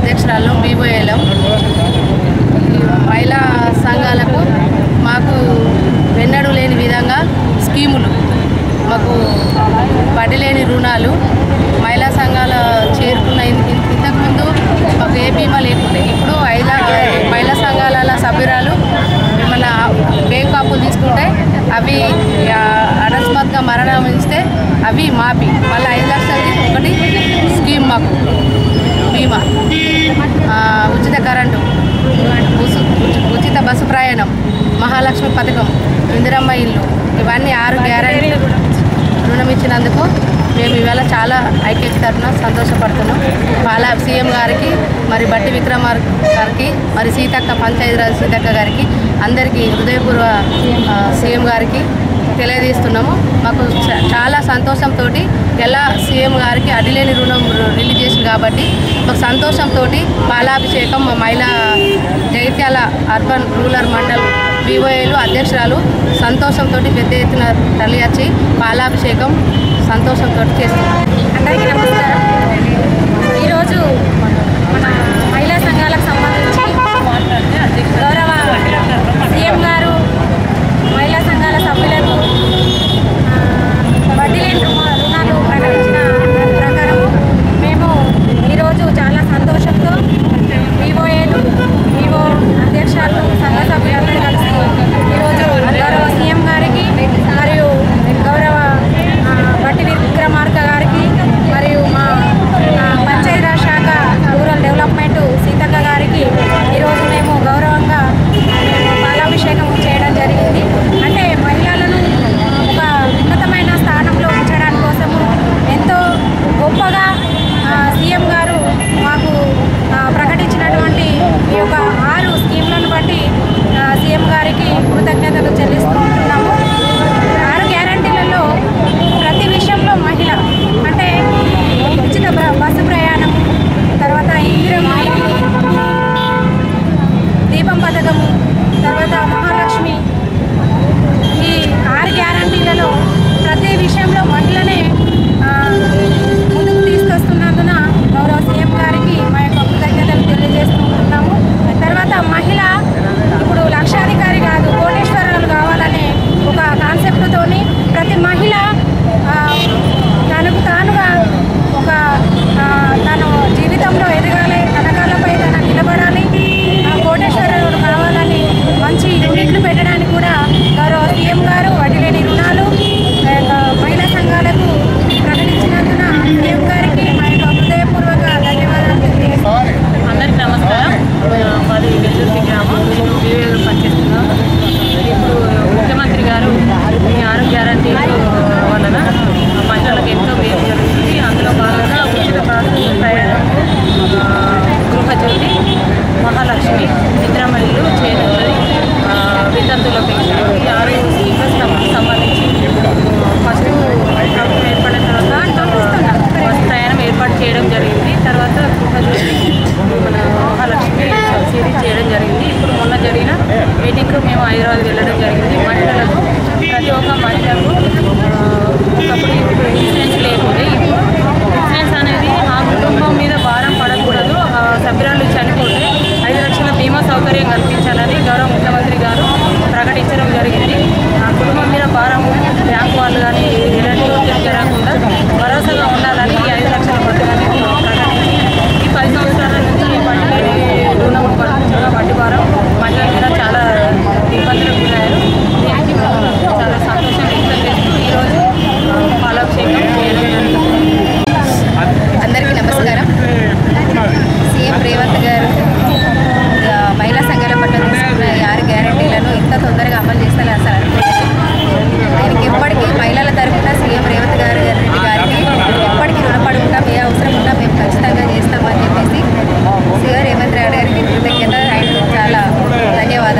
అధ్యక్షురాలు బీబోయేలం. మహిళా సంఘాలకు మాకు వెన్నడూ లేని విధంగా స్కీములు, మాకు వడ్డీ లేని రుణాలు, మహిళా సంఘాల చేరుకున్న ఇంతకుముందు మాకు ఏ బీమా లేకుండే. ఇప్పుడు మహిళా సంఘాల సభ్యురాలు ఏమన్నా బ్యాంకు అప్పులు తీసుకుంటే అవి అకస్మాత్తుగా మరణిస్తే అవి మాపి మళ్ళీ 5 లక్షలది ఒకటి స్కీమ్ మాకు బీమా, ఉచిత కరెంటు, ఉచిత బస్సు ప్రయాణం, మహాలక్ష్మి పథకం, ఇందిరమ్మ ఇల్లు, ఇవన్నీ 6 గ్యారెంటీలు రుణం ఇచ్చినందుకు మేము ఇవాళ చాలా ఐక్యత తరఫున సంతోషపడుతున్నాం. సీఎం గారికి, మరి బట్టి విక్రమార్క గారికి, మరి సీతక్క పంచాయతీరాజ్ సీతక్క గారికి, అందరికీ హృదయపూర్వ సీఎం గారికి తెలియజేస్తున్నాము. మాకు చాలా సంతోషంతో ఎలా సీఎం గారికి అడిలేని రుణం రిలీజ్ చేసింది కాబట్టి మాకు సంతోషంతో పాలాభిషేకం మా మహిళా జగిత్యాల అర్బన్ రూరల్ మండల్ బీఓఏలు అధ్యక్షురాలు సంతోషంతో పెద్ద ఎత్తున తరలి వచ్చి పాలాభిషేకం సంతోషంతో చేస్తున్నాం. అందరికీ నమస్కారం.